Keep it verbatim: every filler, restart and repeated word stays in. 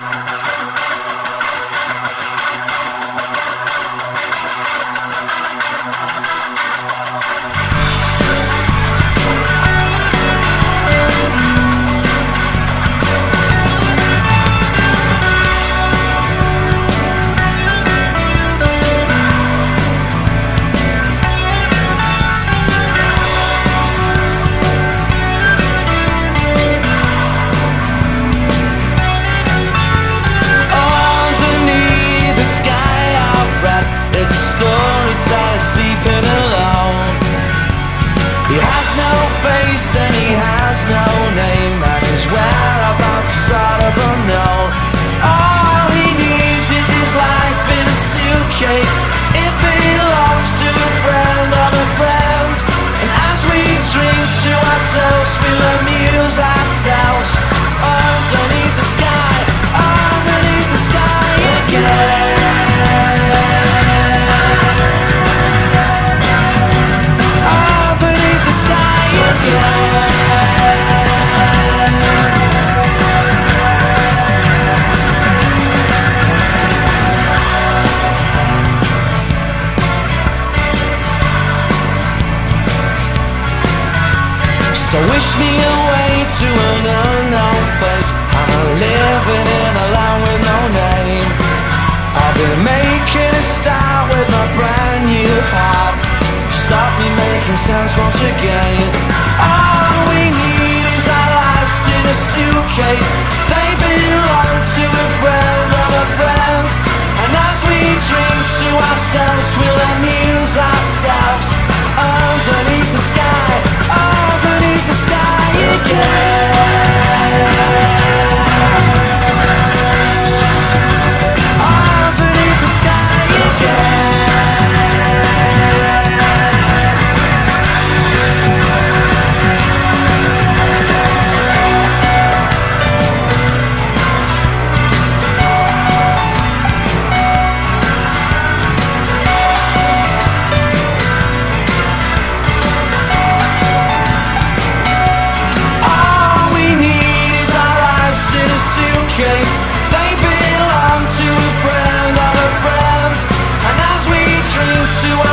There's a storyteller sleeping alone. He has no face and he has no name, and his whereabouts are sort of unknown. All he needs is his life in a suitcase. It belongs to a friend of a friend, and as we drink to ourselves, we'll amuse ourselves. Underneath the sky, underneath the sky again. So wish me away to an unknown place. I'm living in a land with no name. I'll be making a start with my brand new heart. Stop me making sense once again. All we need is our lives in a suitcase. They belong to a friend of a friend, and as we drink to ourselves, we'll amuse ourselves. Underneath the sky, underneath the sky again. Underneath the sky again. They belong to a friend of a friend, and as we drink to